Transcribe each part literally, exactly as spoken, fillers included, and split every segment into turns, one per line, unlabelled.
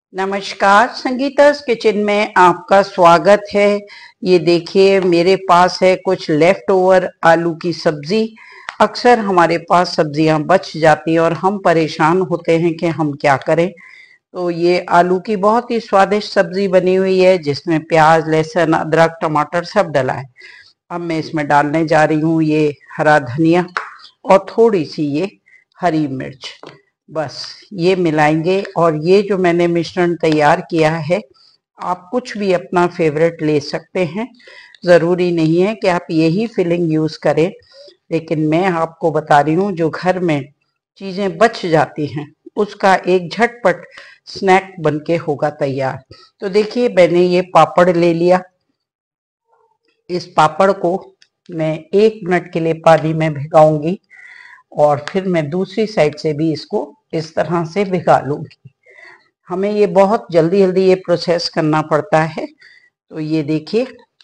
नमस्कार, संगीता's किचन में आपका स्वागत है। ये देखिए मेरे पास है कुछ लेफ्ट ओवर आलू की सब्जी। अक्सर हमारे पास सब्जियां बच जाती हैं और हम परेशान होते हैं कि हम क्या करें। तो ये आलू की बहुत ही स्वादिष्ट सब्जी बनी हुई है जिसमें प्याज, लहसुन, अदरक, टमाटर सब डला है। अब मैं इसमें डालने जा रही हूँ ये हरा धनिया और थोड़ी सी ये हरी मिर्च। बस ये मिलाएंगे और ये जो मैंने मिश्रण तैयार किया है, आप कुछ भी अपना फेवरेट ले सकते हैं। ज़रूरी नहीं है कि आप यही फिलिंग यूज़ करें, लेकिन मैं आपको बता रही हूँ जो घर में चीज़ें बच जाती हैं उसका एक झटपट स्नैक बनके होगा तैयार। तो देखिए मैंने ये पापड़ ले लिया। इस पापड़ को मैं एक मिनट के लिए पानी में भिगाऊंगी और फिर मैं दूसरी साइड से भी इसको इस तरह से भिगा लूंगी। हमें ये बहुत जल्दी जल्दी ये प्रोसेस करना पड़ता है। तो ये देखिए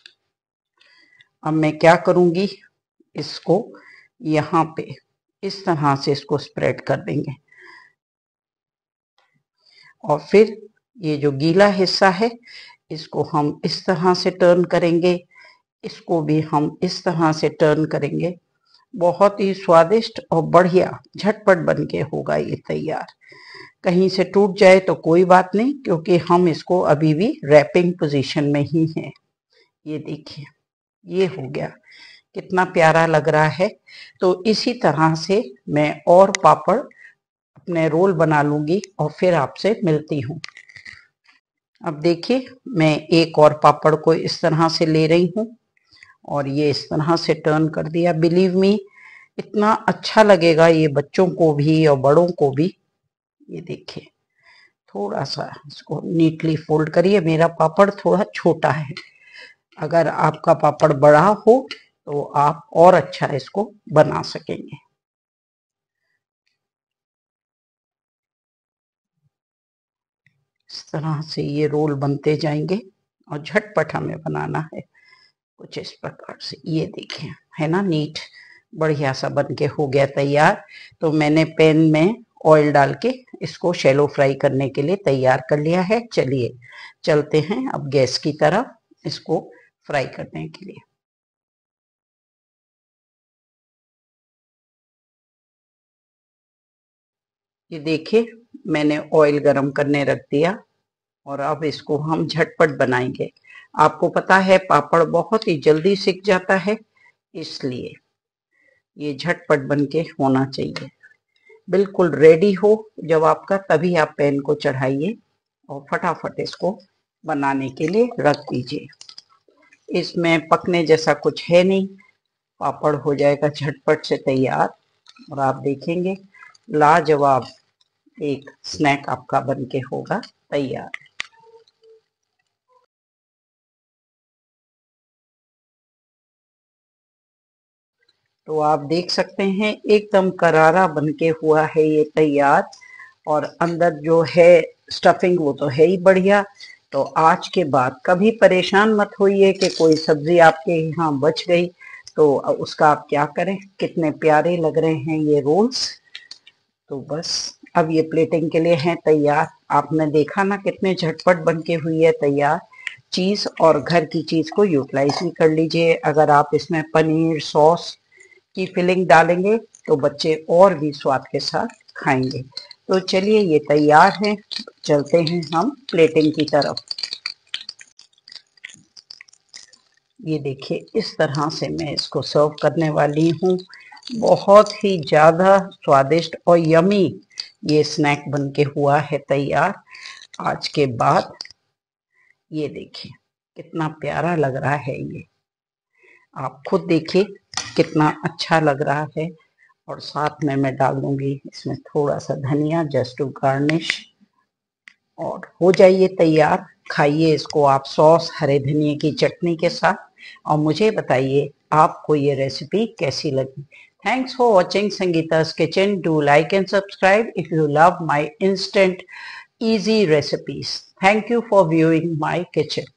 अब मैं क्या करूंगी, इसको यहाँ पे इस तरह से इसको स्प्रेड कर देंगे और फिर ये जो गीला हिस्सा है इसको हम इस तरह से टर्न करेंगे, इसको भी हम इस तरह से टर्न करेंगे। बहुत ही स्वादिष्ट और बढ़िया झटपट बन के होगा ये तैयार। कहीं से टूट जाए तो कोई बात नहीं, क्योंकि हम इसको अभी भी रैपिंग पोजीशन में ही हैं। ये देखिए ये हो गया, कितना प्यारा लग रहा है। तो इसी तरह से मैं और पापड़ अपने रोल बना लूंगी और फिर आपसे मिलती हूँ। अब देखिए मैं एक और पापड़ को इस तरह से ले रही हूँ और ये इस तरह से टर्न कर दिया। बिलीव मी इतना अच्छा लगेगा ये बच्चों को भी और बड़ों को भी। ये देखिए थोड़ा सा इसको नीटली फोल्ड करिए। मेरा पापड़ थोड़ा छोटा है, अगर आपका पापड़ बड़ा हो तो आप और अच्छा इसको बना सकेंगे। इस तरह से ये रोल बनते जाएंगे और झटपट हमें बनाना है कुछ इस प्रकार से। ये देखें है ना, नीट बढ़िया सा बन के हो गया तैयार। तो मैंने पैन में ऑयल डाल के इसको शैलो फ्राई करने के लिए तैयार कर लिया है। चलिए चलते हैं अब गैस की तरफ इसको फ्राई करने के लिए। ये देखिए मैंने ऑयल गरम करने रख दिया और अब इसको हम झटपट बनाएंगे। आपको पता है पापड़ बहुत ही जल्दी सिक जाता है, इसलिए ये झटपट बन के होना चाहिए। बिल्कुल रेडी हो जब आपका, तभी आप पैन को चढ़ाइए और फटाफट इसको बनाने के लिए रख दीजिए। इसमें पकने जैसा कुछ है नहीं, पापड़ हो जाएगा झटपट से तैयार और आप देखेंगे लाजवाब एक स्नैक आपका बनके होगा तैयार। तो आप देख सकते हैं एकदम करारा बनके हुआ है ये तैयार और अंदर जो है स्टफिंग वो तो है ही बढ़िया। तो आज के बाद कभी परेशान मत होइए कि कोई सब्जी आपके यहाँ बच गई, तो उसका आप क्या करें। कितने प्यारे लग रहे हैं ये रोल्स। तो बस अब ये प्लेटिंग के लिए हैं तैयार। आपने देखा ना कितने झटपट बन के हुई है तैयार। चीज़ और घर की चीज़ को यूटिलाइज भी कर लीजिए। अगर आप इसमें पनीर सॉस की फिलिंग डालेंगे तो बच्चे और भी स्वाद के साथ खाएंगे। तो चलिए ये तैयार है, चलते हैं हम प्लेटिंग की तरफ। ये देखिए इस तरह से मैं इसको सर्व करने वाली हूँ। बहुत ही ज़्यादा स्वादिष्ट और यमी ये स्नैक बनके हुआ है तैयार आज के बाद। ये देखिए कितना प्यारा लग रहा है ये, आप खुद देखिए कितना अच्छा लग रहा है। और साथ में मैं डाल दूंगी इसमें थोड़ा सा धनिया जस्ट टू गार्निश और हो जाइए तैयार। खाइए इसको आप सॉस हरे धनिए की चटनी के साथ और मुझे बताइए आपको ये रेसिपी कैसी लगी। Thanks for watching Sangeeta's kitchen. Do like and subscribe if you love my instant easy recipes. Thank you for viewing my kitchen.